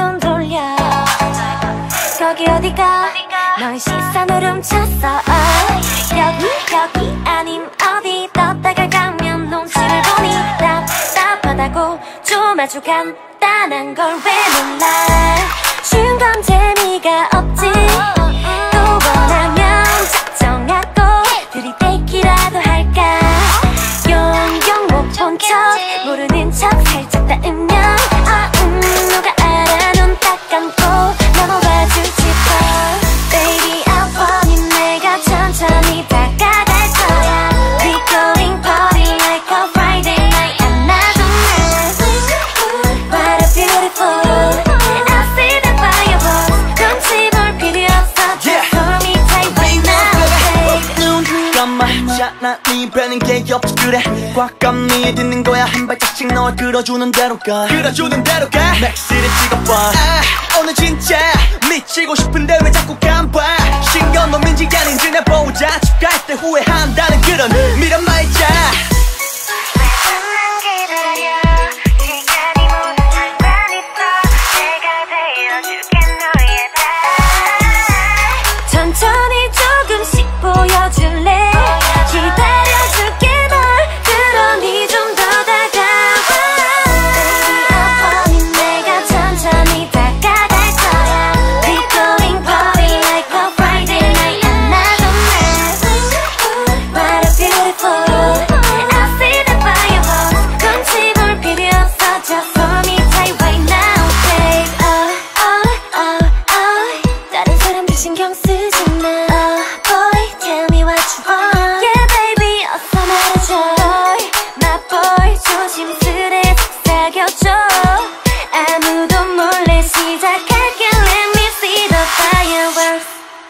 눈 돌려 거기 어디가 너의 시선을 훔쳤어 여기 아님 어디 떴다가 가면 눈치를 보니 답답하다고 좀 아주 간단한 걸 왜 몰라 쉬운 건 재미가 없지 또 원하면 작정하고 들이대기라도 할까 용용 못 본 척 모르는 척 살짝 닿으면 누가 알아 눈 딱 감고 넘어가줄 싶어 Baby I want you 내가 천천히 다가갈 거야 We going party like a Friday night another night What a beautiful I see the fireworks 눈치 볼 필요 없어 Just hold me tight right now 눈 감아잖아 네 배는 게 없지 그래 꽉 감니 듣는 거야 한 발짝씩 널 끌어주는 대로 가 맥스를 찍어봐 오늘 진짜 미치고 싶은데 왜 자꾸 간봐 신건 놈인지 아닌지 내보자 집 갈 때 후회한다는 그런 미련 말자 천천히 조금씩 보여줄래 기다려줄게 널 그러니 좀 더 다가와 Baby I want you 내가 천천히 다가갈 거야 We going party like a Friday night another night What a beautiful I see the fireworks 눈치 볼 필요 없어 Just hold me tight right now babe 다른 사람들 신경 쓰지 마 boy tell me what you want Yeah baby 어서 말해줘 boy my boy 조심스레 속삭여줘 아무도 몰래 시작할게 Let me see the fireworks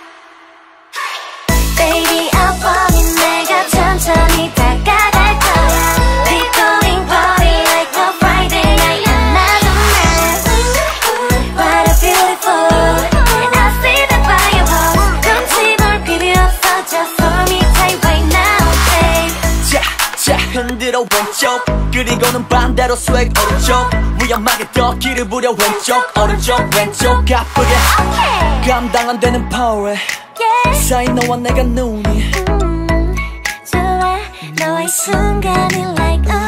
Baby I want you 내가 천천히 다가갈 거야 We going party like a Friday night another night What a beautiful I see the fireworks 눈치 볼 필요 없어 Just hold me tight right now babe 자 흔들어 왼쪽 그리고는 반대로 swag 오른쪽 위험하게 더 길을 부려 오른쪽 왼쪽 가쁘게 감당 안 되는 power yeah. 사이 너와 내가 눈이 좋아 너와의 순간이 like